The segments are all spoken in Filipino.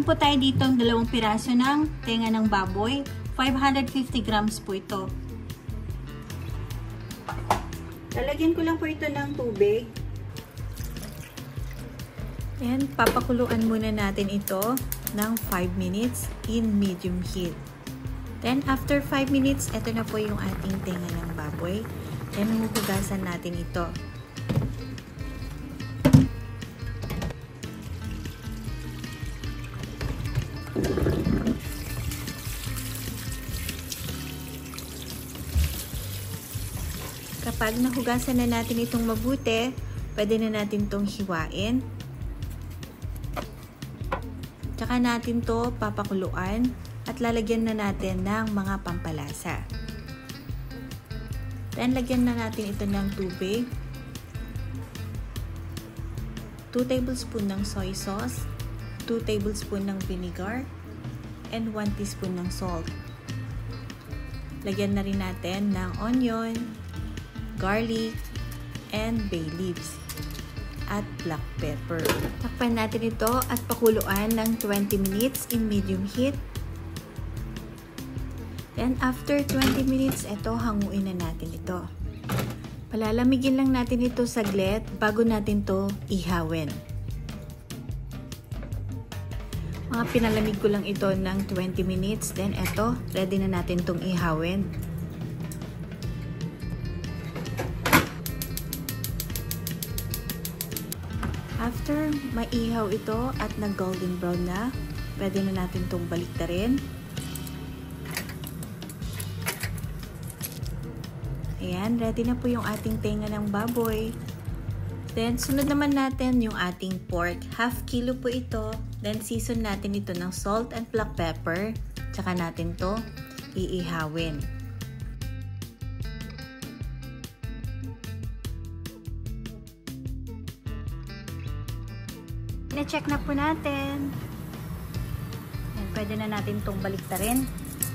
po tayo dito ng 2 piraso ng tenga ng baboy. 550 grams po ito. Lalagyan ko lang po ito ng tubig. And papakuluan muna natin ito ng 5 minutes in medium heat. Then after 5 minutes, ito na po yung ating tenga ng baboy. Then huhugasan natin ito. Kapag nahugasan na natin itong mabuti, pwede na natin itong hiwain. Tsaka natin to papakuluan at lalagyan na natin ng mga pampalasa. Then lagyan na natin ito ng tubig. 2 tablespoon ng soy sauce, 2 tablespoon ng vinegar, and 1 teaspoon ng salt. Lagyan na rin natin ng onion, garlic, and bay leaves, at black pepper. Takpan natin ito at pakuluan ng 20 minutes in medium heat. Then after 20 minutes, ito hanguin na natin ito. Palalamigin lang natin ito saglit bago natin to ihawin. Mga pinalamig ko lang ito ng 20 minutes. Then ito, ready na natin itong ihawin. After maihaw ito at nag-golden brown na, pwede na natin itong baliktarin. Ayan, ready na po yung ating tenga ng baboy. Then, sunod naman natin yung ating pork. Half kilo po ito. Then, season natin ito ng salt and black pepper. Tsaka natin to iihawin. Na-check na po natin. Ayan, pwede na natin itong baliktarin.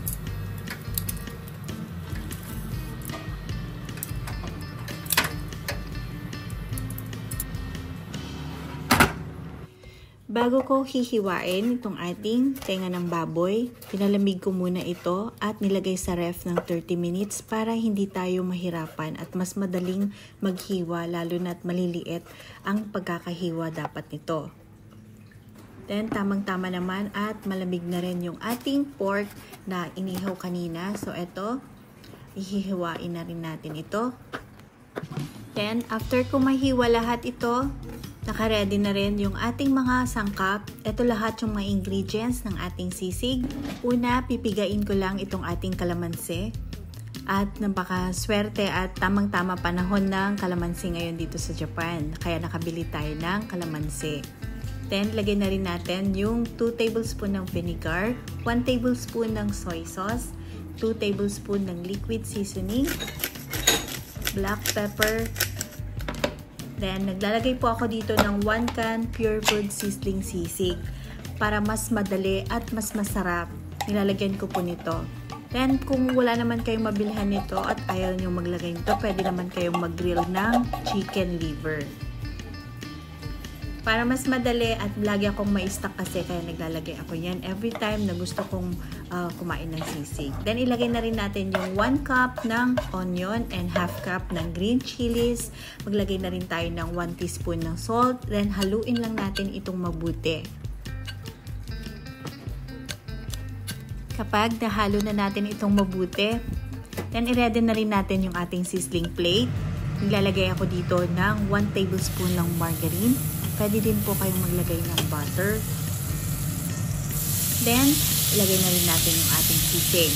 Bago ko hihiwain itong ating tenga ng baboy, pinalamig ko muna ito at nilagay sa ref ng 30 minutes para hindi tayo mahirapan at mas madaling maghiwa, lalo na't maliliit ang pagkakahiwa dapat nito. Then tamang-tama naman at malamig na rin yung ating pork na inihaw kanina. So ito, ihihiwain na rin natin ito. Then after ko mahiwa lahat ito, naka-ready na rin yung ating mga sangkap. Ito lahat yung mga ingredients ng ating sisig. Una, pipigain ko lang itong ating kalamansi. At napakaswerte at tamang-tama panahon ng kalamansi ngayon dito sa Japan. Kaya nakabili tayo ng kalamansi. Then, lagay na rin natin yung 2 tablespoon ng vinegar, 1 tablespoon ng soy sauce, 2 tablespoon ng liquid seasoning, black pepper. Then, naglalagay po ako dito ng 1 can Pure Food Sizzling Sisig para mas madali at mas masarap. Nilalagyan ko po nito. Then, kung wala naman kayong mabilhan nito at ayaw nyo maglagay nito, pwede naman kayong mag-grill ng chicken liver. Para mas madali at lagi akong mai-stock kasi kaya naglalagay ako yan every time na gusto kong kumain ng sisig. Then ilagay na rin natin yung 1 cup ng onion and half cup ng green chilies. Maglagay na rin tayo ng 1 teaspoon ng salt. Then haluin lang natin itong mabuti. Kapag nahalo na natin itong mabuti, then i-ready na rin natin yung ating sizzling plate. Nilalagay ako dito ng 1 tablespoon ng margarine. Pwede din po kayong maglagay ng butter. Then, ilagay na rin natin yung ating sisig.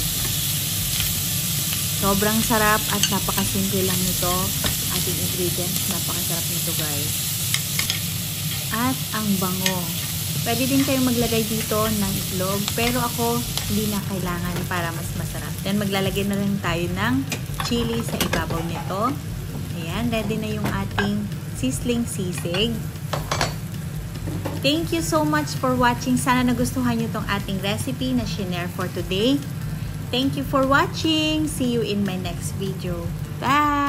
Sobrang sarap at napakasimple lang nito. Ating ingredients, napakasarap nito guys. At ang bango. Pwede din kayong maglagay dito ng itlog. Pero ako, hindi na kailangan para mas masarap. Then, maglalagay na rin tayo ng chili sa ibabaw nito. Ayan, ready na yung ating sizzling sisig. Thank you so much for watching. Sana nagustuhan nyo tong ating recipe na shinare for today. Thank you for watching. See you in my next video. Bye!